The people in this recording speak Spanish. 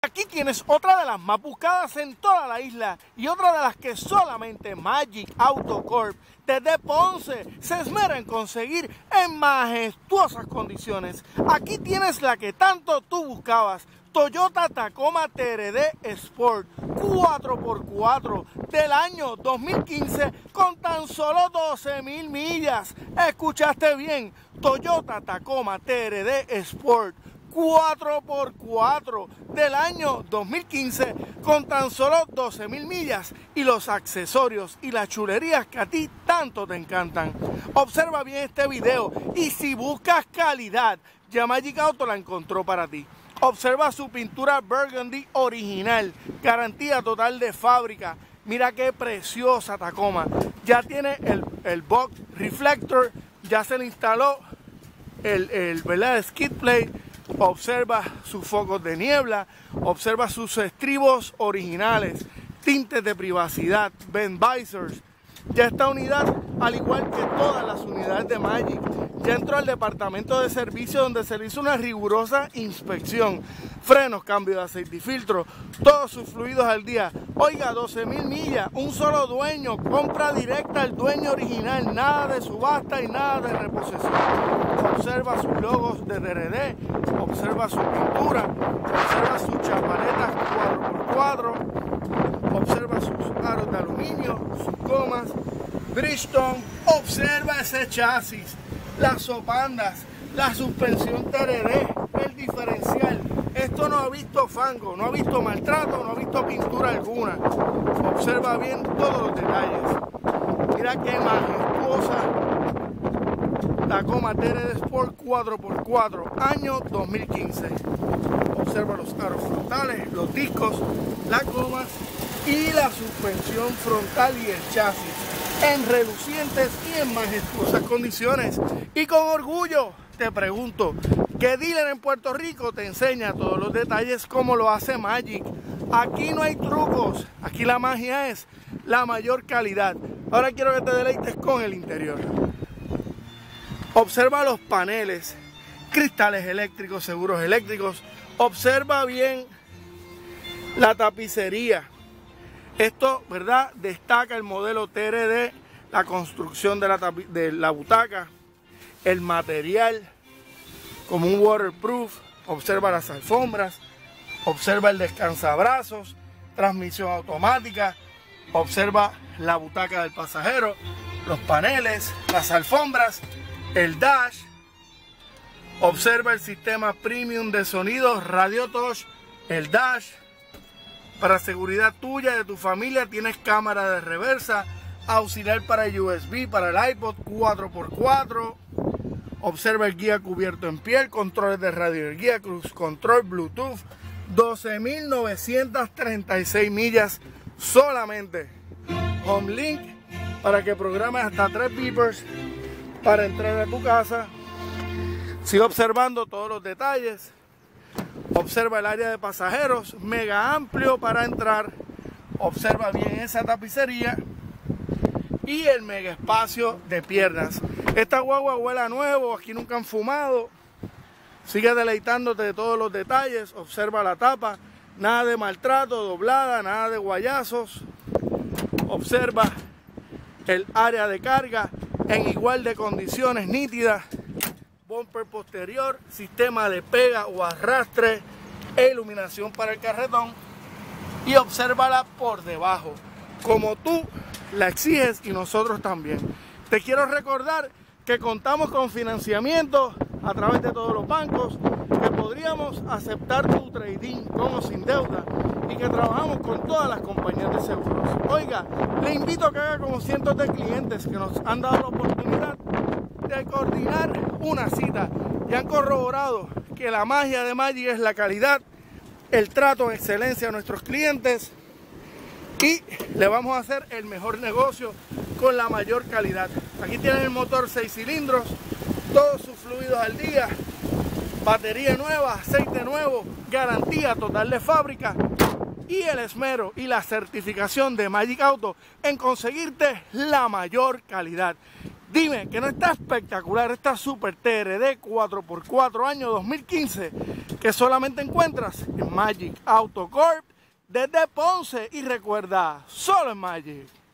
Aquí tienes otra de las más buscadas en toda la isla y otra de las que solamente Magic Auto Corp desde Ponce se esmera en conseguir en majestuosas condiciones. Aquí tienes la que tanto tú buscabas, Toyota Tacoma TRD Sport 4x4 del año 2015 con tan solo 12,000 millas. Escuchaste bien, Toyota Tacoma TRD Sport 4x4 del año 2015 con tan solo 12,000 millas y los accesorios y las chulerías que a ti tanto te encantan. Observa bien este video y si buscas calidad, ya Magic Auto la encontró para ti. Observa su pintura Burgundy original, garantía total de fábrica. Mira qué preciosa Tacoma. Ya tiene el box reflector, ya se le instaló el skid plate. Observa sus focos de niebla, observa sus estribos originales, tintes de privacidad, vent visors. Ya esta unidad, al igual que todas las unidades de Magic, ya entró al departamento de servicio donde se le hizo una rigurosa inspección. Frenos, cambio de aceite y filtro, todos sus fluidos al día. Oiga, 12,000 millas, un solo dueño, compra directa al dueño original, nada de subasta y nada de reposición. Observa sus logos de DRD, observa su pintura, observa sus chapaletas 4x4, observa sus aros de aluminio, sus gomas, Bridgestone, observa ese chasis, las sopandas, la suspensión TRD, el diferencial. Esto no ha visto fango, no ha visto maltrato, no ha visto pintura alguna. Observa bien todos los detalles. Mira qué majestuosa Tacoma TRD Sport 4x4, año 2015. Observa los aros frontales, los discos, las gomas y la suspensión frontal y el chasis en relucientes y en majestuosas condiciones. Y con orgullo te pregunto, ¿qué dealer en Puerto Rico te enseña todos los detalles como lo hace Magic? Aquí no hay trucos, aquí la magia es la mayor calidad. Ahora quiero que te deleites con el interior. Observa los paneles, cristales eléctricos, seguros eléctricos. Observa bien la tapicería. Esto, ¿verdad?, destaca el modelo TRD, la construcción de la butaca, el material como un waterproof. Observa las alfombras, observa el descansabrazos, transmisión automática, observa la butaca del pasajero, los paneles, las alfombras, el dash. Observa el sistema premium de sonido Radio Touch, el dash. Para seguridad tuya y de tu familia tienes cámara de reversa, auxiliar para USB, para el iPod 4x4. Observa el guía cubierto en piel, controles de radio y guía, cruise control, Bluetooth. 12,936 millas solamente. Home Link para que programes hasta 3 beepers para entrar a tu casa. Sigue observando todos los detalles. Observa el área de pasajeros, mega amplio para entrar. Observa bien esa tapicería y el mega espacio de piernas. Esta guagua huele a nuevo, aquí nunca han fumado. Sigue deleitándote de todos los detalles. Observa la tapa, nada de maltrato, doblada, nada de guayazos. Observa el área de carga en igual de condiciones nítidas. Bumper posterior, sistema de pega o arrastre, iluminación para el carretón y obsérvala por debajo, como tú la exiges y nosotros también. Te quiero recordar que contamos con financiamiento a través de todos los bancos, que podríamos aceptar tu trading con o sin deuda y que trabajamos con todas las compañías de seguros. Oiga, le invito a que haga como cientos de clientes que nos han dado la oportunidad de coordinar una cita y han corroborado que la magia de Magic es la calidad, el trato en excelencia a nuestros clientes y le vamos a hacer el mejor negocio con la mayor calidad. Aquí tienen el motor 6 cilindros, todos sus fluidos al día, batería nueva, aceite nuevo, garantía total de fábrica y el esmero y la certificación de Magic Auto en conseguirte la mayor calidad. Dime que no está espectacular esta Super TRD 4x4 año 2015 que solamente encuentras en Magic Auto Corp desde Ponce. Y recuerda, solo en Magic.